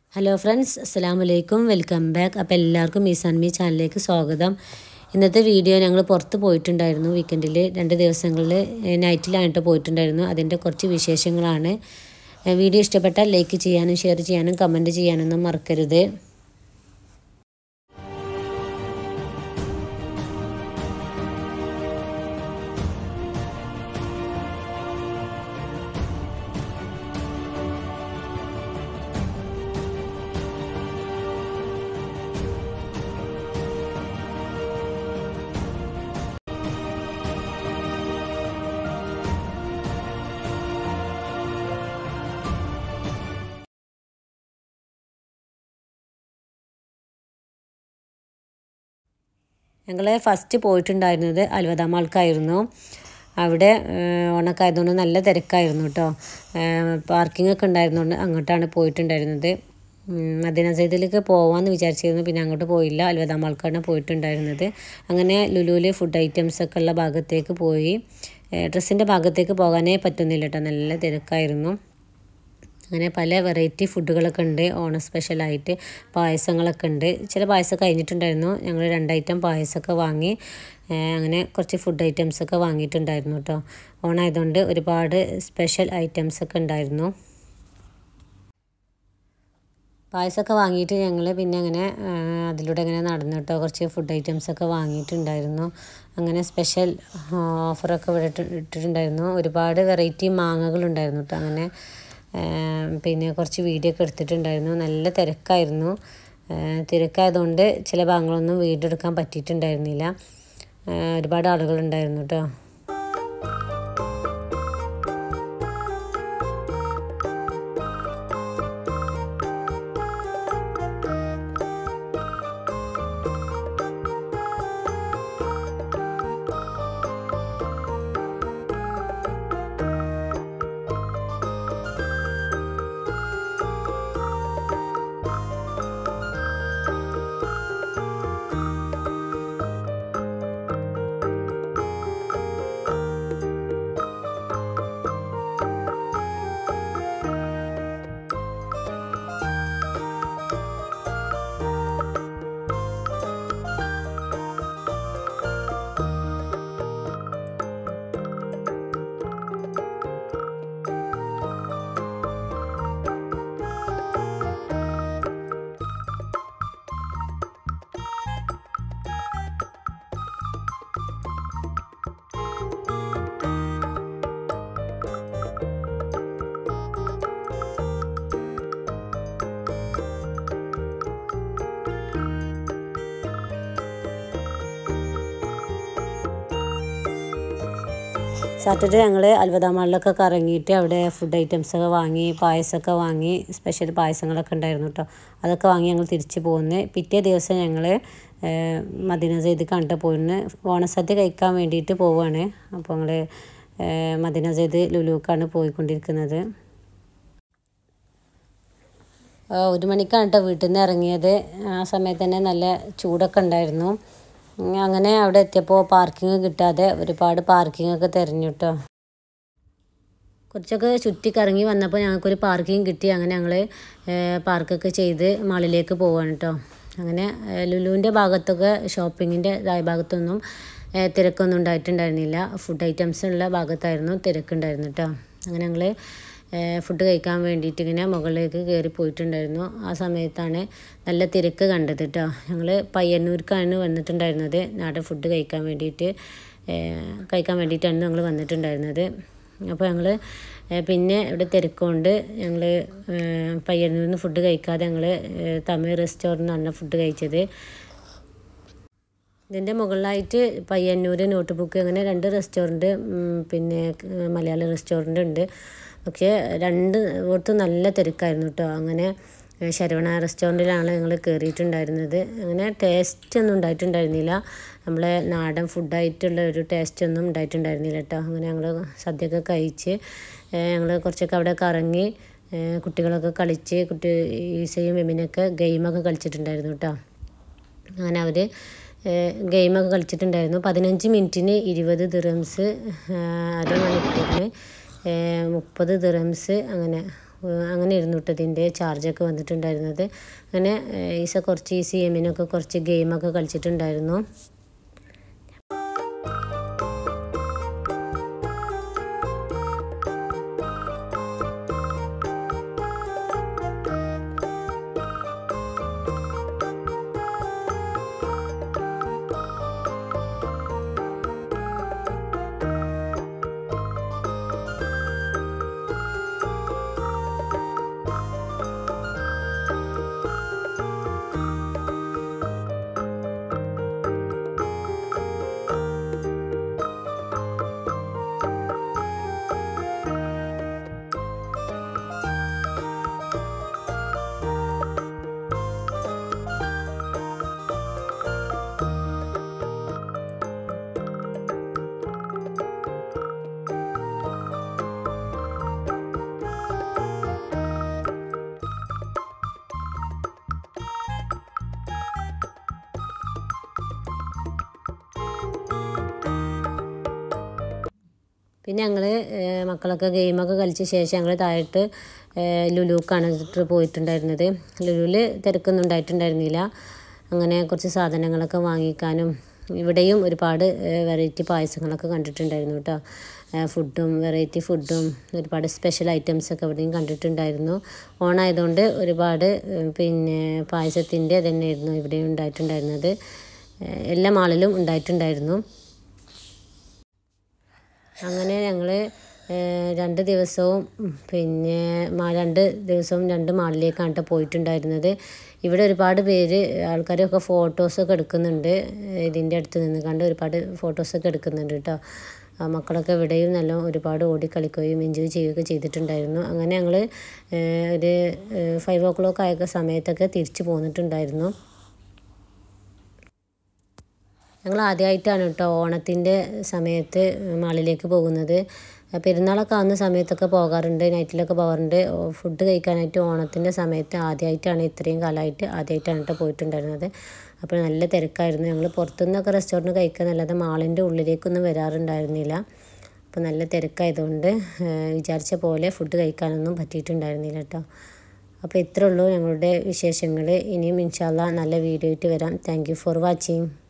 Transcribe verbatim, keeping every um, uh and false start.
Hello friends, അസ്സലാമു അലൈക്കും. Welcome back. അപ്പോൾ എല്ലാവർക്കും മീസാൻ മീ ചാനലിലേക്ക് സ്വാഗതം. ഇന്നത്തെ വീഡിയോ ഞങ്ങൾ പുറത്ത് പോയിട്ടുണ്ടായിരുന്നു. വീക്കെൻഡിൽ രണ്ട് ദിവസങ്ങളിൽ നൈറ്റിലായിട്ട് പോയിട്ടുണ്ടായിരുന്നു. അതിൻ്റെ കുറച്ച് വിശേഷങ്ങളാണ്. വീഡിയോ ഇഷ്ടപ്പെട്ടാൽ ലൈക്ക് ചെയ്യാനും ഷെയർ ചെയ്യാനും കമൻറ്റ് ചെയ്യാനൊന്നും മറക്കരുത്. ഞങ്ങൾ ഫസ്റ്റ് പോയിട്ടുണ്ടായിരുന്നത് അൽവദ മാൾക്കായിരുന്നു. അവിടെ ഓണക്കായതുകൊണ്ട് നല്ല തിരക്കായിരുന്നു കേട്ടോ. പാർക്കിംഗ് ഒക്കെ ഉണ്ടായിരുന്നുകൊണ്ട് അങ്ങോട്ടാണ് പോയിട്ടുണ്ടായിരുന്നത്. മദീന സൈദിലേക്ക് പോകാമെന്ന് വിചാരിച്ചിരുന്നു, പിന്നെ അങ്ങോട്ട് പോയില്ല. അൽവദ മാൾക്കാണ് പോയിട്ടുണ്ടായിരുന്നത്. അങ്ങനെ ലുലുവിൽ ഫുഡ് ഐറ്റംസ് ഒക്കെ ഉള്ള ഭാഗത്തേക്ക് പോയി. ഡ്രസ്സിൻ്റെ ഭാഗത്തേക്ക് പോകാനേ പറ്റുന്നില്ല കേട്ടോ, നല്ല തിരക്കായിരുന്നു. അങ്ങനെ പല വെറൈറ്റി ഫുഡുകളൊക്കെ ഉണ്ട്. ഓണം സ്പെഷ്യലായിട്ട് പായസങ്ങളൊക്കെ ഉണ്ട്. ചില പായസം കഴിഞ്ഞിട്ടുണ്ടായിരുന്നു. ഞങ്ങൾ രണ്ട് ഐറ്റം പായസമൊക്കെ വാങ്ങി. അങ്ങനെ കുറച്ച് ഫുഡ് ഐറ്റംസൊക്കെ വാങ്ങിയിട്ടുണ്ടായിരുന്നു കേട്ടോ. ഓണമായതുകൊണ്ട് ഒരുപാട് സ്പെഷ്യൽ ഐറ്റംസൊക്കെ ഉണ്ടായിരുന്നു. പായസമൊക്കെ വാങ്ങിയിട്ട് ഞങ്ങൾ പിന്നെ അങ്ങനെ അതിലൂടെ ഇങ്ങനെ നടന്നു കേട്ടോ. കുറച്ച് ഫുഡ് ഐറ്റംസൊക്കെ വാങ്ങിയിട്ടുണ്ടായിരുന്നു. അങ്ങനെ സ്പെഷ്യൽ ഓഫറൊക്കെ ഇവിടെ ഇട്ടിട്ടുണ്ടായിരുന്നു. ഒരുപാട് വെറൈറ്റി മാങ്ങകളുണ്ടായിരുന്നു കേട്ടോ. അങ്ങനെ പിന്നെ കുറച്ച് വീഡിയോ ഒക്കെ എടുത്തിട്ടുണ്ടായിരുന്നു. നല്ല തിരക്കായിരുന്നു. തിരക്കായതുകൊണ്ട് ചില ഭാഗങ്ങളൊന്നും വീഡിയോ എടുക്കാൻ പറ്റിയിട്ടുണ്ടായിരുന്നില്ല. ഒരുപാട് ആളുകളുണ്ടായിരുന്നു കേട്ടോ. സാറ്റർഡേ ഞങ്ങൾ അൽവദ മാളിലൊക്കെ കറങ്ങിയിട്ട് അവിടെ ഫുഡ് ഐറ്റംസൊക്കെ വാങ്ങി, പായസമൊക്കെ വാങ്ങി. സ്പെഷ്യൽ പായസങ്ങളൊക്കെ ഉണ്ടായിരുന്നു കേട്ടോ. അതൊക്കെ വാങ്ങി ഞങ്ങൾ തിരിച്ച് പോകുന്നു. പിറ്റേ ദിവസം ഞങ്ങൾ മദീന സൈദ് കണ്ടിട്ട് പോയിരുന്നു. ഓണസദ്യ കഴിക്കാൻ വേണ്ടിയിട്ട് പോവുകയാണ്. അപ്പോൾ ഞങ്ങൾ മദീന സൈദ് ലുലുക്കാണ് പോയിക്കൊണ്ടിരിക്കുന്നത്. ഒരു മണിക്കാണ് കേട്ടോ വീട്ടിൽ നിന്ന് ഇറങ്ങിയത്. ആ സമയത്ത് തന്നെ നല്ല ചൂടൊക്കെ ഉണ്ടായിരുന്നു. അങ്ങനെ അവിടെ എത്തിയപ്പോൾ പാർക്കിംഗ് കിട്ടാതെ ഒരുപാട് പാർക്കിംഗ് ഒക്കെ തിരഞ്ഞു കേട്ടോ. കുറച്ചൊക്കെ ചുറ്റിക്കറങ്ങി വന്നപ്പോൾ ഞങ്ങൾക്കൊരു പാർക്കിംഗ് കിട്ടി. അങ്ങനെ ഞങ്ങൾ പാർക്കൊക്കെ ചെയ്ത് മാളിലേക്ക് പോവാണ് കേട്ടോ. അങ്ങനെ ലുലുവിൻ്റെ ഭാഗത്തൊക്കെ ഷോപ്പിങ്ങിൻ്റെ ഇതായ ഭാഗത്തൊന്നും തിരക്കൊന്നും ഉണ്ടായിട്ടുണ്ടായിരുന്നില്ല. ഫുഡ് ഐറ്റംസ് ഉള്ള ഭാഗത്തായിരുന്നു തിരക്കുണ്ടായിരുന്നു കേട്ടോ. അങ്ങനെ ഞങ്ങൾ ഫുഡ് കഴിക്കാൻ വേണ്ടിയിട്ട് ഇങ്ങനെ മുകളിലേക്ക് കയറി പോയിട്ടുണ്ടായിരുന്നു. ആ സമയത്താണ് നല്ല തിരക്ക് കണ്ടത് കേട്ടോ. ഞങ്ങൾ പയ്യന്നൂർക്കാണ് വന്നിട്ടുണ്ടായിരുന്നത്. നാടൻ ഫുഡ് കഴിക്കാൻ വേണ്ടിയിട്ട് കഴിക്കാൻ വേണ്ടിയിട്ടാണ് ഞങ്ങൾ വന്നിട്ടുണ്ടായിരുന്നത്. അപ്പോൾ ഞങ്ങൾ പിന്നെ ഇവിടെ തിരക്കുകൊണ്ട് ഞങ്ങൾ പയ്യന്നൂരിൽ നിന്ന് ഫുഡ് കഴിക്കാതെ ഞങ്ങൾ തമിഴ് റെസ്റ്റോറൻറ്റിൽ ഫുഡ് കഴിച്ചത്. ഇതിൻ്റെ മുകളിലായിട്ട് പയ്യന്നൂർ, നോട്ട് ബുക്ക് അങ്ങനെ രണ്ട് റെസ്റ്റോറൻറ്റ്, പിന്നെ മലയാളം റെസ്റ്റോറൻറ്റ് ഉണ്ട്. പക്ഷേ രണ്ട് ഇവിടുത്തെ നല്ല തിരക്കായിരുന്നു കേട്ടോ. അങ്ങനെ ശരവണ റെസ്റ്റോറൻറ്റിലാണ് ഞങ്ങൾ കയറിയിട്ടുണ്ടായിരുന്നത്. അങ്ങനെ ടേസ്റ്റ് ഒന്നും ഉണ്ടായിട്ടുണ്ടായിരുന്നില്ല. നമ്മളെ നാടൻ ഫുഡായിട്ടുള്ള ഒരു ടേസ്റ്റ് ഒന്നും ഉണ്ടായിട്ടുണ്ടായിരുന്നില്ല കേട്ടോ. അങ്ങനെ ഞങ്ങൾ സദ്യയൊക്കെ കഴിച്ച് ഞങ്ങൾ കുറച്ചൊക്കെ അവിടെ കറങ്ങി കുട്ടികളൊക്കെ കളിച്ച്, കുട്ടി ഈസയും എമിനൊക്കെ ഗെയിമൊക്കെ കളിച്ചിട്ടുണ്ടായിരുന്നു കേട്ടോ. അങ്ങനെ അവർ ഗെയിമൊക്കെ കളിച്ചിട്ടുണ്ടായിരുന്നു. പതിനഞ്ച് മിനിറ്റിന് ഇരുപത് ദിറംസ്, അരമണിക്കൂറിന് മുപ്പത് ദിറംസ്, അങ്ങനെ അങ്ങനെ ഇരുന്നു കേട്ടോ ഇതിൻ്റെ ചാർജൊക്കെ വന്നിട്ടുണ്ടായിരുന്നത്. അങ്ങനെ ഈസ കുറച്ച് ഈ സി എമ്മിനൊക്കെ കുറച്ച് ഗെയിമൊക്കെ കളിച്ചിട്ടുണ്ടായിരുന്നു. പിന്നെ ഞങ്ങൾ മക്കളൊക്കെ ഗെയിമൊക്കെ കളിച്ച ശേഷം ഞങ്ങൾ താഴോട്ട് ലുലുക്കാണ് പോയിട്ടുണ്ടായിരുന്നത്. ലുലുവിൽ തിരക്കൊന്നും ഉണ്ടായിട്ടുണ്ടായിരുന്നില്ല. അങ്ങനെ കുറച്ച് സാധനങ്ങളൊക്കെ വാങ്ങിക്കാനും ഇവിടെയും ഒരുപാട് വെറൈറ്റി പായസങ്ങളൊക്കെ കണ്ടിട്ടുണ്ടായിരുന്നു കേട്ടോ. ഫുഡും വെറൈറ്റി ഫുഡും ഒരുപാട് സ്പെഷ്യൽ ഐറ്റംസൊക്കെ ഇവിടെയും കണ്ടിട്ടുണ്ടായിരുന്നു. ഓണായതുകൊണ്ട് ഒരുപാട് പിന്നെ പായസത്തിൻ്റെ തന്നെയായിരുന്നു ഇവിടെയും ഉണ്ടായിട്ടുണ്ടായിരുന്നത്. എല്ലാ മാളിലും ഉണ്ടായിട്ടുണ്ടായിരുന്നു. അങ്ങനെ ഞങ്ങൾ രണ്ട് ദിവസവും പിന്നെ രണ്ട് ദിവസവും രണ്ട് മാളിലേക്കാണ് പോയിട്ടുണ്ടായിരുന്നത്. ഇവിടെ ഒരുപാട് പേര് ആൾക്കാരൊക്കെ ഫോട്ടോസൊക്കെ എടുക്കുന്നുണ്ട്. ഇതിൻ്റെ അടുത്ത് നിന്ന് കണ്ട് ഒരുപാട് ഫോട്ടോസൊക്കെ എടുക്കുന്നുണ്ട് കേട്ടോ. മക്കളൊക്കെ ഇവിടെയും നല്ല ഒരുപാട് ഓടിക്കളിക്കുകയും എൻജോയ് ചെയ്യുകയൊക്കെ ചെയ്തിട്ടുണ്ടായിരുന്നു. അങ്ങനെ ഞങ്ങൾ ഒരു ഫൈവ് ഓ ക്ലോക്ക് ആയ സമയത്തൊക്കെ തിരിച്ചു പോന്നിട്ടുണ്ടായിരുന്നു. ഞങ്ങൾ ആദ്യമായിട്ടാണ് കേട്ടോ ഓണത്തിൻ്റെ സമയത്ത് മാളിലേക്ക് പോകുന്നത്. പെരുന്നാളൊക്കെ ആവുന്ന സമയത്തൊക്കെ പോകാറുണ്ട്, നൈറ്റിലൊക്കെ പോകാറുണ്ട്. ഫുഡ് കഴിക്കാനായിട്ട് ഓണത്തിൻ്റെ സമയത്ത് ആദ്യമായിട്ടാണ് ഇത്രയും കാലമായിട്ട് ആദ്യമായിട്ടാണ് കേട്ടോ പോയിട്ടുണ്ടായിരുന്നത്. അപ്പോൾ നല്ല തിരക്കായിരുന്നു. ഞങ്ങൾ പുറത്തുനിന്നൊക്കെ റെസ്റ്റോറൻറ്റ് കഴിക്കാനല്ലാതെ മാളിൻ്റെ ഉള്ളിലേക്കൊന്നും വരാറുണ്ടായിരുന്നില്ല. അപ്പോൾ നല്ല തിരക്കായതുകൊണ്ട് വിചാരിച്ച പോലെ ഫുഡ് കഴിക്കാനൊന്നും പറ്റിയിട്ടുണ്ടായിരുന്നില്ല കേട്ടോ. അപ്പോൾ ഇത്രയേ ഉള്ളൂ ഞങ്ങളുടെ വിശേഷങ്ങൾ. ഇനിയും ഇൻഷാ അല്ലാഹ് നല്ല വീഡിയോ ആയിട്ട് വരാം. Thank you for watching.